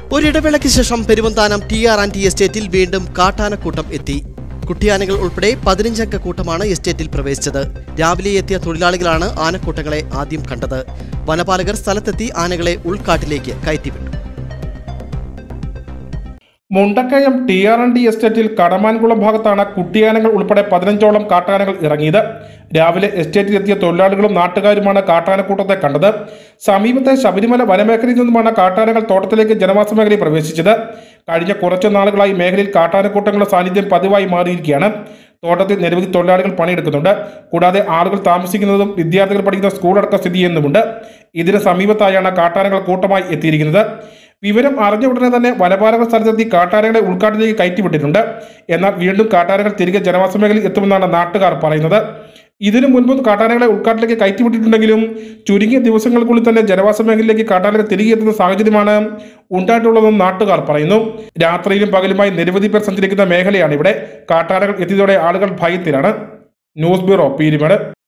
ഒരിടവേളയ്ക്ക് ശേഷം പെരുവന്താനം TR&T എസ്റ്റേറ്റിൽ വീണ്ടും കാട്ടാനക്കൂട്ടം എത്തി. കുട്ടിയാനകൾ ഉൾപ്പെടെ 15 അംഗ കൂട്ടമാണ് എസ്റ്റേറ്റിൽ പ്രവേശിച്ചത്. രാവിലെ എത്തിയ തൊഴിലാളികളാണ് ആനക്കൂട്ടങ്ങളെ ആദ്യം കണ്ടത്. വനപാലകർ സ്ഥലത്തെത്തി ആനകളെ ഉൾക്കാട്ടിലേക്ക് കയറ്റിവിട്ടു. മുണ്ടക്കയം TR&T എസ്റ്റേറ്റിൽ കടമാൻകുളം ഭാഗത്താണ് കുട്ടിയാനകൾ ഉൾപ്പെടെ 15ഓളം കാട്ടാനകൾ ഇറങ്ങിയത്. രാവിലെ എസ്റ്റേറ്റിൽ എത്തിയ തൊഴിലാളികളും നാട്ടുകാരുമാണ് കാട്ടാനക്കൂട്ടത്തെ കണ്ടത്. സമീപത്തെ ശബരിമല വനമേഖലയിൽ നിന്നുമാണ് കാട്ടാനകൾ തോട്ടത്തിലേക്ക് ജനവാസ മേഖലയിൽ പ്രവേശിച്ചത്. കഴിഞ്ഞ കുറച്ചു നാളുകളായി മേഖലയിൽ കാട്ടാനക്കൂട്ടങ്ങളുടെ സാന്നിധ്യം പതിവായി മാറിയിരിക്കുകയാണ്. തോട്ടത്തിൽ നിരവധി തൊഴിലാളികൾ പണിയെടുക്കുന്നുണ്ട്. കൂടാതെ ആളുകൾ താമസിക്കുന്നതും വിദ്യാർത്ഥികൾ പഠിക്കുന്ന സ്കൂളടക്കം സ്ഥിതി ചെയ്യുന്നുമുണ്ട്. ഇതിന് സമീപത്തായാണ് കാട്ടാനകൾ കൂട്ടമായി എത്തിയിരിക്കുന്നത്. വിവരം അറിഞ്ഞ ഉടനെ തന്നെ വനപാലകർ സ്ഥലത്തെത്തി കാട്ടാനകളെ ഉൾക്കാട്ടിലേക്ക് കയറ്റിവിട്ടിട്ടുണ്ട്. എന്നാൽ വീണ്ടും കാട്ടാനകൾ തിരികെ ജനവാസ മേഖലയിൽ എത്തുമെന്നാണ് നാട്ടുകാർ പറയുന്നത്. ഇതിനു മുൻപും കാട്ടാനകളെ ഉൾക്കാട്ടിലേക്ക് കയറ്റിവിട്ടിട്ടുണ്ടെങ്കിലും ചുരുങ്ങിയ ദിവസങ്ങൾക്കുള്ളിൽ തന്നെ ജനവാസ മേഖലയിലേക്ക് കാട്ടാനകൾ തിരികെ എത്തുന്ന സാഹചര്യമാണ് ഉണ്ടായിട്ടുള്ളതെന്ന് നാട്ടുകാർ പറയുന്നു. രാത്രിയിലും പകലുമായി നിരവധി പേർ സഞ്ചരിക്കുന്ന മേഖലയാണ് ഇവിടെ. കാട്ടാനകൾ എത്തിയതോടെ ആളുകൾ ഭയത്തിലാണ്. News bureau, Peermade.